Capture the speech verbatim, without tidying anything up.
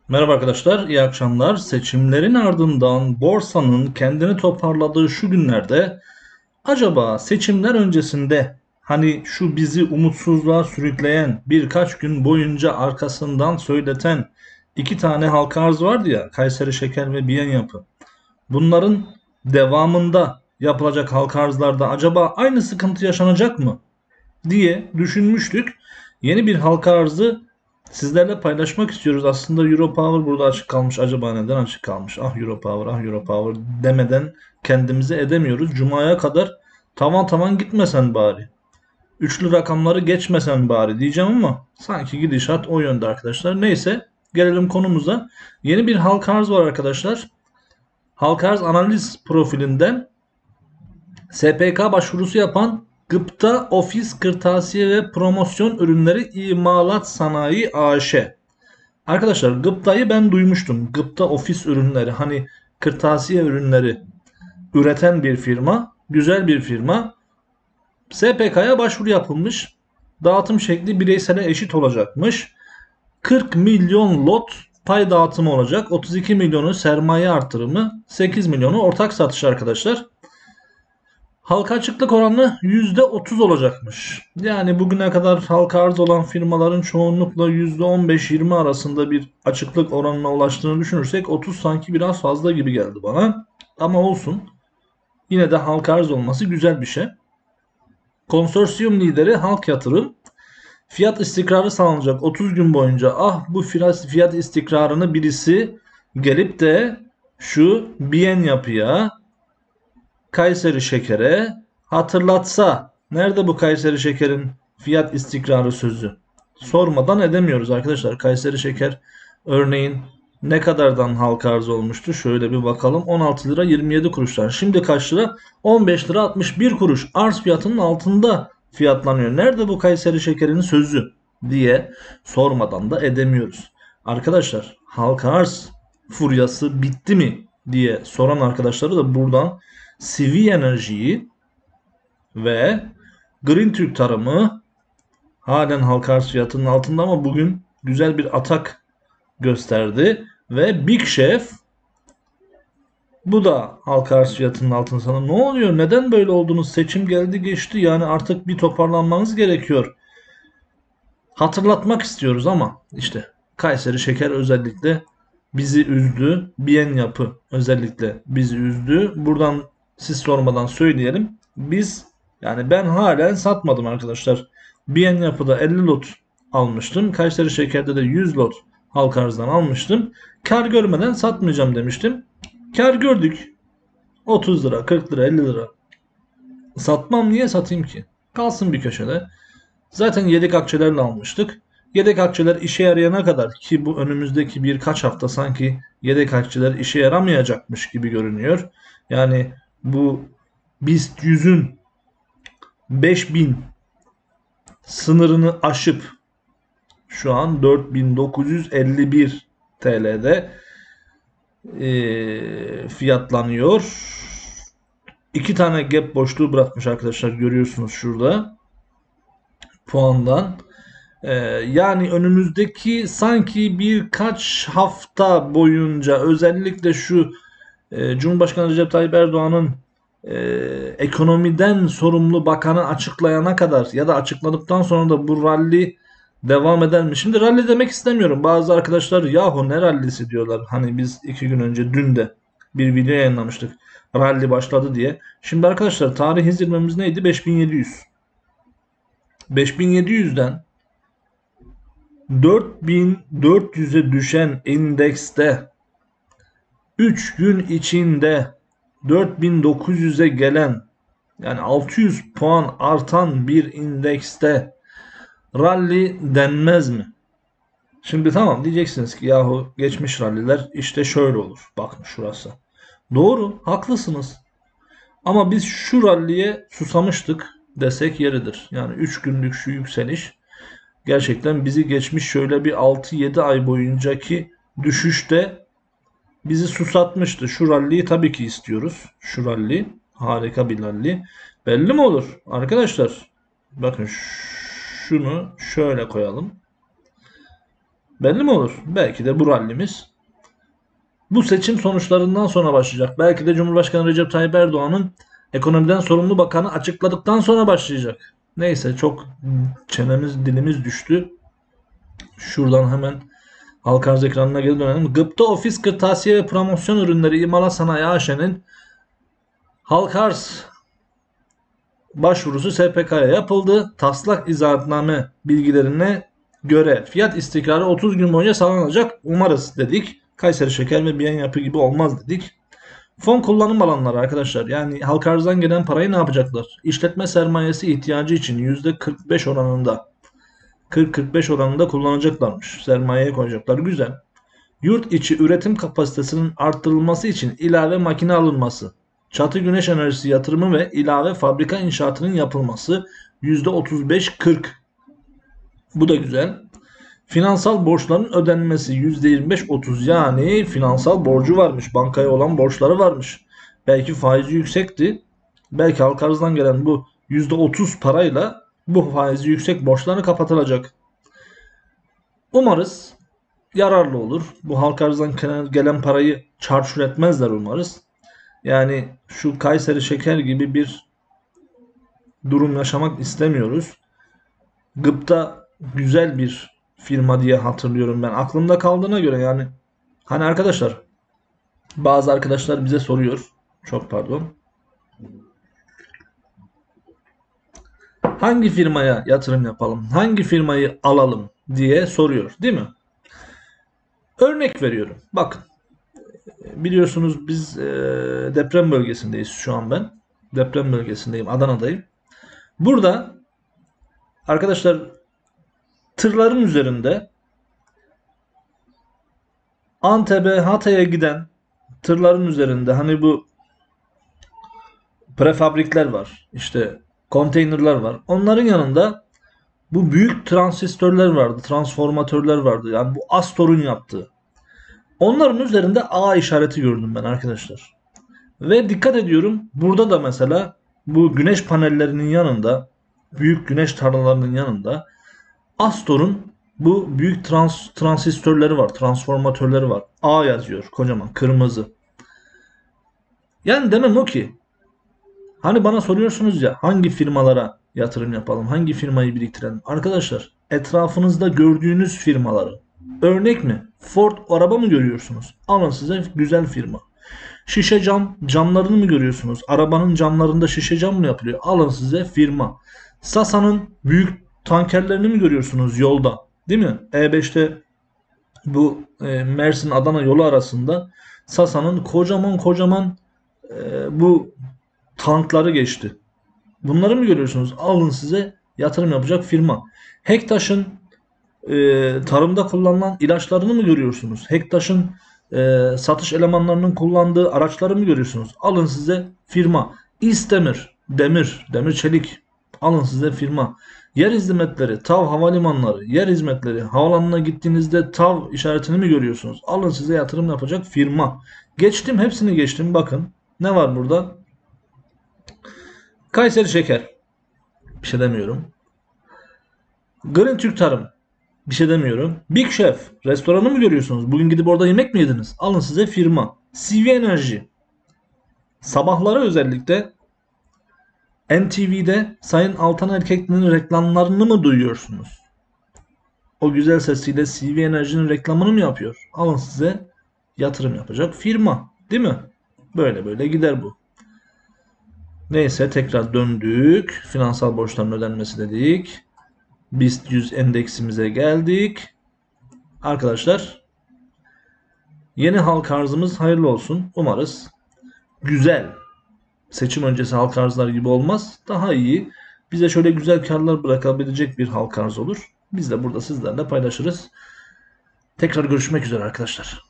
Merhaba arkadaşlar, iyi akşamlar. Seçimlerin ardından borsanın kendini toparladığı şu günlerde acaba seçimler öncesinde hani şu bizi umutsuzluğa sürükleyen birkaç gün boyunca arkasından söyleten iki tane halka arz vardı ya, Kayseri Şeker ve Biyen Yapı. Bunların devamında yapılacak halka arzlarda acaba aynı sıkıntı yaşanacak mı diye düşünmüştük. Yeni bir halka arzı sizlerle paylaşmak istiyoruz. Aslında Europower burada açık kalmış. Acaba neden açık kalmış? Ah Europower, ah Europower demeden kendimizi edemiyoruz. Cuma'ya kadar tavan tavan gitmesen bari. Üçlü rakamları geçmesen bari diyeceğim ama sanki gidişat o yönde arkadaşlar. Neyse gelelim konumuza. Yeni bir halka arz var arkadaşlar. Halka arz analiz profilinden S P K başvurusu yapan Gıpta Ofis Kırtasiye ve Promosyon Ürünleri İmalat Sanayi A Ş. Arkadaşlar Gıpta'yı ben duymuştum. Gıpta Ofis Ürünleri hani kırtasiye ürünleri üreten bir firma. Güzel bir firma. S P K'ya başvuru yapılmış. Dağıtım şekli bireysele eşit olacakmış. kırk milyon lot pay dağıtımı olacak. otuz iki milyonu sermaye artırımı, sekiz milyonu ortak satış arkadaşlar. Halka açıklık oranı yüzde otuz olacakmış. Yani bugüne kadar halka arz olan firmaların çoğunlukla yüzde on beş yirmi arasında bir açıklık oranına ulaştığını düşünürsek otuz sanki biraz fazla gibi geldi bana. Ama olsun. Yine de halka arz olması güzel bir şey. Konsorsiyum lideri Halk Yatırım. Fiyat istikrarı sağlanacak otuz gün boyunca. Ah bu fiyat istikrarını birisi gelip de şu Biyen Yapı'ya, Kayseri Şeker'e hatırlatsa. Nerede bu Kayseri Şeker'in fiyat istikrarı sözü? Sormadan edemiyoruz arkadaşlar. Kayseri Şeker örneğin ne kadardan halka arz olmuştu? Şöyle bir bakalım. on altı lira yirmi yedi kuruşlar. Şimdi kaç lira? on beş lira altmış bir kuruş. Arz fiyatının altında fiyatlanıyor. Nerede bu Kayseri Şeker'in sözü diye sormadan da edemiyoruz. Arkadaşlar halka arz furyası bitti mi diye soran arkadaşları da buradan C V Enerji'yi ve Green Türk Tarımı halen halka arz fiyatının altında ama bugün güzel bir atak gösterdi. Ve Big Chef bu da halka arz fiyatının altında. Sana ne oluyor? Neden böyle oldunuz? Seçim geldi geçti. Yani artık bir toparlanmanız gerekiyor. Hatırlatmak istiyoruz ama işte Kayseri Şeker özellikle bizi üzdü. Biyen Yapı özellikle bizi üzdü. Buradan siz sormadan söyleyelim. Biz yani ben halen satmadım arkadaşlar. Biyen Yapı'da elli lot almıştım. Kayseri Şeker'de de yüz lot halka arzdan almıştım. Kar görmeden satmayacağım demiştim. Kar gördük. otuz lira, kırk lira, elli lira. Satmam, niye satayım ki? Kalsın bir köşede. Zaten yedek akçelerle almıştık. Yedek akçeler işe yarayana kadar, ki bu önümüzdeki birkaç hafta sanki yedek akçeler işe yaramayacakmış gibi görünüyor. Yani bu BIST yüzün beş bin sınırını aşıp şu an dört bin dokuz yüz elli bir T L'de e, fiyatlanıyor. İki tane gap boşluğu bırakmış arkadaşlar, görüyorsunuz şurada puandan. Ee, yani önümüzdeki sanki birkaç hafta boyunca özellikle şu e, Cumhurbaşkanı Recep Tayyip Erdoğan'ın e, ekonomiden sorumlu bakanı açıklayana kadar ya da açıkladıktan sonra da bu rally devam eder mi? Şimdi rally demek istemiyorum. Bazı arkadaşlar yahu ne rallisi diyorlar. Hani biz iki gün önce dün de bir video yayınlamıştık. Rally başladı diye. Şimdi arkadaşlar tarih zirvemiz neydi? beş bin yedi yüz. beş bin yedi yüzden dört bin dört yüze düşen endekste üç gün içinde dört bin dokuz yüze gelen, yani altı yüz puan artan bir indekste rally denmez mi? Şimdi tamam diyeceksiniz ki yahu geçmiş ralliler işte şöyle olur. Bakın şurası. Doğru, haklısınız. Ama biz şu ralliye susamıştık desek yeridir. Yani üç günlük şu yükseliş gerçekten bizi geçmiş şöyle bir altı yedi ay boyuncaki düşüşte bizi susatmıştı. Şu ralliyi tabii ki istiyoruz. Şu ralli harika bir ralli. Belli mi olur? Arkadaşlar bakın şunu şöyle koyalım. Belli mi olur? Belki de bu rallimiz bu seçim sonuçlarından sonra başlayacak. Belki de Cumhurbaşkanı Recep Tayyip Erdoğan'ın ekonomiden sorumlu bakanı açıkladıktan sonra başlayacak. Neyse, çok çenemiz dilimiz düştü. Şuradan hemen halka arz ekranına geri dönelim. Gıpta Ofis Kırtasiye ve Promosyon Ürünleri İmalat Sanayi A Ş'nin halka arz başvurusu S P K'ya yapıldı. Taslak izahatname bilgilerine göre fiyat istikrarı otuz gün boyunca sağlanacak. Umarız dedik. Kayseri Şeker ve Biyen Yapı gibi olmaz dedik. Fon kullanım alanları arkadaşlar. Yani halka arzdan gelen parayı ne yapacaklar? İşletme sermayesi ihtiyacı için yüzde kırk beş oranında kırk kırk beş oranında kullanacaklarmış. Sermayeye koyacaklar. Güzel. Yurt içi üretim kapasitesinin arttırılması için ilave makine alınması, çatı güneş enerjisi yatırımı ve ilave fabrika inşaatının yapılması yüzde otuz beş kırk. Bu da güzel. Finansal borçların ödenmesi yüzde yirmi beş otuz, yani finansal borcu varmış. Bankaya olan borçları varmış. Belki faizi yüksekti. Belki halka arzdan gelen bu yüzde otuz parayla bu faizi yüksek borçlarını kapatılacak. Umarız yararlı olur. Bu halka arzdan gelen parayı çarçur etmezler umarız. Yani şu Kayseri Şeker gibi bir durum yaşamak istemiyoruz. Gıpta güzel bir firma diye hatırlıyorum ben. Aklımda kaldığına göre yani. Hani arkadaşlar, bazı arkadaşlar bize soruyor. Çok pardon. Hangi firmaya yatırım yapalım? Hangi firmayı alalım diye soruyor, değil mi? Örnek veriyorum. Bakın. Biliyorsunuz biz e, deprem bölgesindeyiz şu an ben. Deprem bölgesindeyim. Adana'dayım. Burada arkadaşlar tırların üzerinde Antep'e, Hatay'a giden tırların üzerinde hani bu prefabrikler var. İşte konteynerler var. Onların yanında bu büyük transistörler vardı. Transformatörler vardı. Yani bu Astor'un yaptığı. Onların üzerinde A işareti gördüm ben arkadaşlar. Ve dikkat ediyorum, burada da mesela bu güneş panellerinin yanında, büyük güneş tarlalarının yanında Astor'un bu büyük trans, transistörleri var, transformatörleri var. A yazıyor kocaman, kırmızı. Yani demem o ki, hani bana soruyorsunuz ya hangi firmalara yatırım yapalım, hangi firmayı biriktirelim. Arkadaşlar, etrafınızda gördüğünüz firmaları, örnek mi? Ford araba mı görüyorsunuz? Alın size güzel firma. Şişe cam, camlarını mı görüyorsunuz? Arabanın camlarında şişe cam mı yapılıyor? Alın size firma. Sasa'nın büyük tankerlerini mi görüyorsunuz yolda? Değil mi? E beşte bu e, Mersin-Adana yolu arasında Sasa'nın kocaman kocaman e, bu tankları geçti. Bunları mı görüyorsunuz? Alın size yatırım yapacak firma. Hektaş'ın e, tarımda kullanılan ilaçlarını mı görüyorsunuz? Hektaş'ın e, satış elemanlarının kullandığı araçları mı görüyorsunuz? Alın size firma. İstemir, Demir, Demir Çelik. Alın size firma. Yer hizmetleri, TAV havalimanları, yer hizmetleri, havaalanına gittiğinizde TAV işaretini mi görüyorsunuz? Alın size yatırım yapacak firma. Geçtim, hepsini geçtim. Bakın ne var burada? Kayseri Şeker. Bir şey demiyorum. Green Türk Tarım. Bir şey demiyorum. Big Chef. Restoranı mı görüyorsunuz? Bugün gidip orada yemek mi yediniz? Alın size firma. C V Enerji. Sabahları özellikle N T V'de Sayın Altan Erkekli'nin reklamlarını mı duyuyorsunuz? O güzel sesiyle C V Enerji'nin reklamını mı yapıyor? Alın size yatırım yapacak firma. Değil mi? Böyle böyle gider bu. Neyse, tekrar döndük. Finansal borçların ödenmesi dedik. BIST yüz endeksimize geldik. Arkadaşlar, yeni halka arzımız hayırlı olsun. Umarız güzel, seçim öncesi halka arzlar gibi olmaz. Daha iyi, bize şöyle güzel karlar bırakabilecek bir halka arz olur. Biz de burada sizlerle paylaşırız. Tekrar görüşmek üzere arkadaşlar.